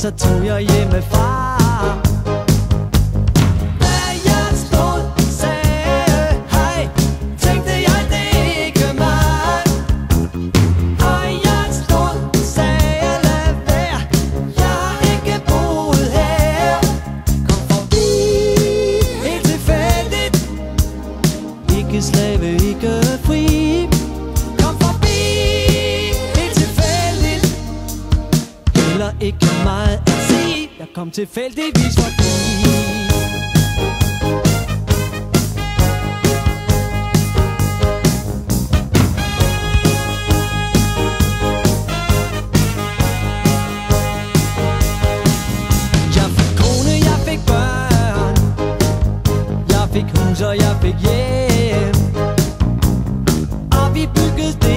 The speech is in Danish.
så tog jeg hjemmefra. Da jeg stod, sagde hej, tænkte jeg det ikke mig. Og jeg stod, sagde lad være, jeg har ikke boet her. Kom forbi, helt tilfældigt, ikke slave, ikke fri. Kom forbi, helt tilfældigt, heller ikke meget at se. Jeg kom tilfældigvis forbi. Jeg fik kone, jeg fik børn, jeg fik hus og jeg fik hjem, og vi byggede det